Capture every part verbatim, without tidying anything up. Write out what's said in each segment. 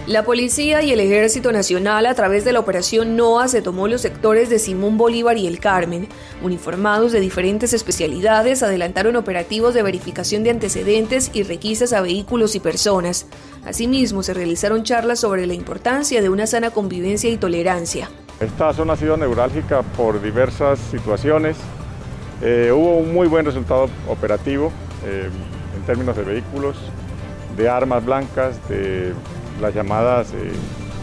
La Policía y el Ejército Nacional, a través de la Operación NOA, se tomó los sectores de Simón Bolívar y El Carmen. Uniformados de diferentes especialidades adelantaron operativos de verificación de antecedentes y requisas a vehículos y personas. Asimismo, se realizaron charlas sobre la importancia de una sana convivencia y tolerancia. Esta zona ha sido neurálgica por diversas situaciones. Eh, hubo un muy buen resultado operativo eh, en términos de vehículos, de armas blancas, de las llamadas eh,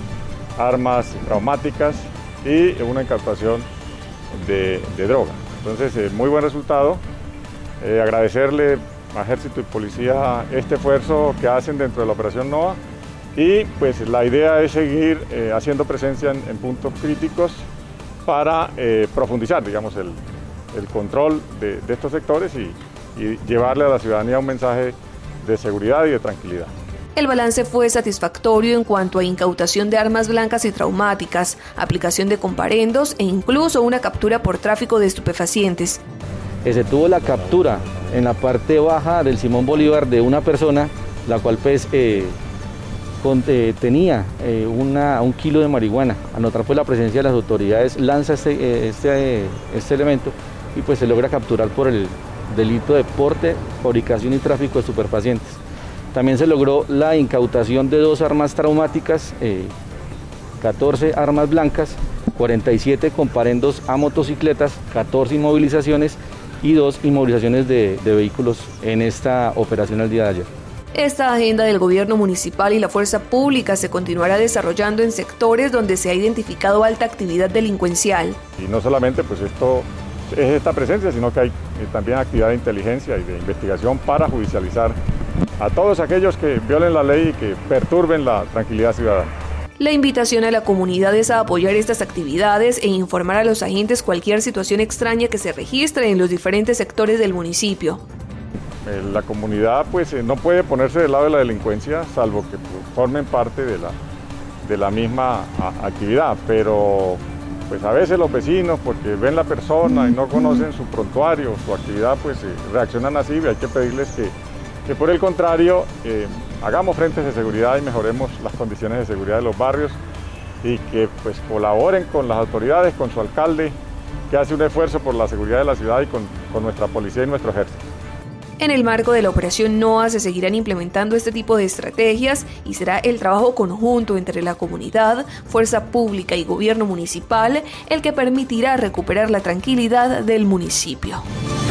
armas traumáticas y una incautación de, de droga. Entonces, eh, muy buen resultado. Eh, agradecerle a Ejército y Policía este esfuerzo que hacen dentro de la Operación NOA y pues la idea es seguir eh, haciendo presencia en, en puntos críticos para eh, profundizar, digamos, el, el control de, de estos sectores y, y llevarle a la ciudadanía un mensaje de seguridad y de tranquilidad. El balance fue satisfactorio en cuanto a incautación de armas blancas y traumáticas, aplicación de comparendos e incluso una captura por tráfico de estupefacientes. Se tuvo la captura en la parte baja del Simón Bolívar de una persona, la cual pues, eh, con, eh, tenía eh, una, un kilo de marihuana. A notar pues la presencia de las autoridades, lanza este, eh, este, este elemento y pues se logra capturar por el delito de porte, fabricación y tráfico de estupefacientes. También se logró la incautación de dos armas traumáticas, eh, catorce armas blancas, cuarenta y siete comparendos a motocicletas, catorce inmovilizaciones y dos inmovilizaciones de, de vehículos en esta operación el día de ayer. Esta agenda del gobierno municipal y la fuerza pública se continuará desarrollando en sectores donde se ha identificado alta actividad delincuencial. Y no solamente pues esto es esta presencia, sino que hay también actividad de inteligencia y de investigación para judicializar a todos aquellos que violen la ley y que perturben la tranquilidad ciudadana. La invitación a la comunidad es a apoyar estas actividades e informar a los agentes cualquier situación extraña que se registre en los diferentes sectores del municipio. La comunidad pues no puede ponerse del lado de la delincuencia, salvo que formen parte de la, de la misma actividad, pero pues a veces los vecinos, porque ven la persona y no conocen su prontuario, su actividad, pues reaccionan así y hay que pedirles que que por el contrario eh, hagamos frentes de seguridad y mejoremos las condiciones de seguridad de los barrios y que pues colaboren con las autoridades, con su alcalde, que hace un esfuerzo por la seguridad de la ciudad y con, con nuestra policía y nuestro ejército. En el marco de la Operación NOA se seguirán implementando este tipo de estrategias y será el trabajo conjunto entre la comunidad, fuerza pública y gobierno municipal el que permitirá recuperar la tranquilidad del municipio.